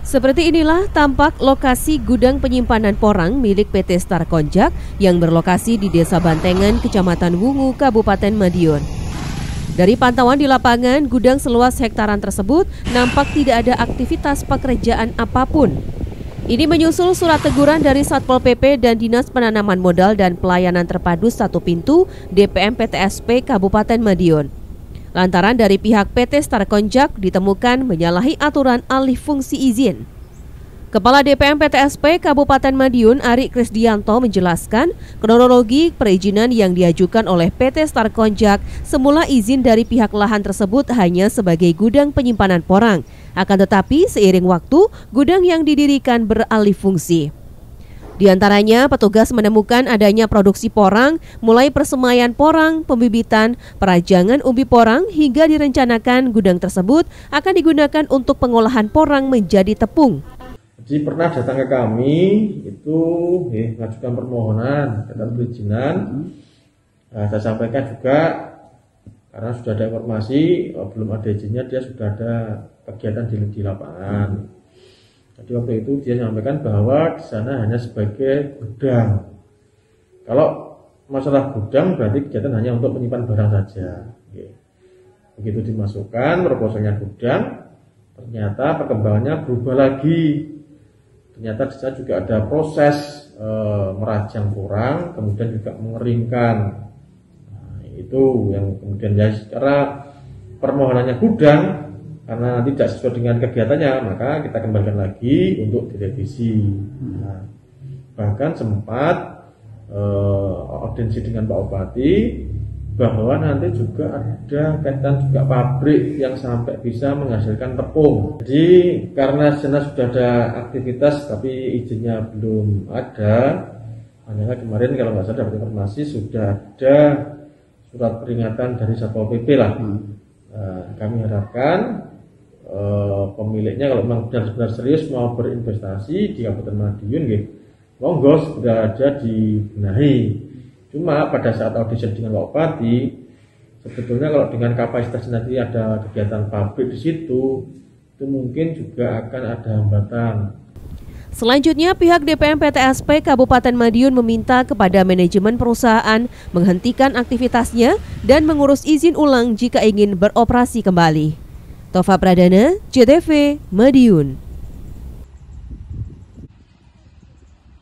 Seperti inilah tampak lokasi gudang penyimpanan porang milik PT Star Konjak yang berlokasi di Desa Bantengan, Kecamatan Wungu, Kabupaten Madiun. Dari pantauan di lapangan, gudang seluas hektaran tersebut nampak tidak ada aktivitas pekerjaan apapun. Ini menyusul surat teguran dari Satpol PP dan Dinas Penanaman Modal dan Pelayanan Terpadu Satu Pintu DPM PTSP Kabupaten Madiun. Lantaran dari pihak PT Star Konjak ditemukan menyalahi aturan alih fungsi izin. Kepala DPM PTSP Kabupaten Madiun Ari Krisdianto menjelaskan kronologi perizinan yang diajukan oleh PT Star Konjak. Semula izin dari pihak lahan tersebut hanya sebagai gudang penyimpanan porang. Akan tetapi seiring waktu gudang yang didirikan beralih fungsi. Di antaranya, petugas menemukan adanya produksi porang, mulai persemaian porang, pembibitan, perajangan umbi porang, hingga direncanakan gudang tersebut akan digunakan untuk pengolahan porang menjadi tepung. Jadi pernah datang ke kami, itu mengajukan permohonan tentang perizinan. Saya sampaikan juga, karena sudah ada informasi, belum ada izinnya, dia sudah ada kegiatan di lapangan. Jadi waktu itu dia menyampaikan bahwa di sana hanya sebagai gudang. Kalau masalah gudang berarti kegiatan hanya untuk menyimpan barang saja. Begitu dimasukkan proposalnya gudang, ternyata perkembangannya berubah lagi. Ternyata di sana juga ada proses merajang porang, kemudian juga mengeringkan. Nah, itu yang kemudian ya secara permohonannya gudang. Karena tidak sesuai dengan kegiatannya, maka kita kembalikan lagi untuk direvisi. Nah, bahkan sempat audiensi dengan Pak Bupati bahwa nanti juga ada kaitan juga pabrik yang sampai bisa menghasilkan tepung. Jadi karena sana sudah ada aktivitas tapi izinnya belum ada, hanya kemarin kalau nggak salah dapat informasi sudah ada surat peringatan dari Satpol PP lah. Kami harapkan pemiliknya kalau memang benar-benar serius mau berinvestasi di Kabupaten Madiun, monggo sudah ada dibenahi. Cuma pada saat audisi dengan Pak Bupati, sebetulnya kalau dengan kapasitas nanti ada kegiatan pabrik di situ, itu mungkin juga akan ada hambatan. Selanjutnya, pihak DPM PTSP Kabupaten Madiun meminta kepada manajemen perusahaan menghentikan aktivitasnya dan mengurus izin ulang jika ingin beroperasi kembali. Tova Pradana, JTV, Madiun.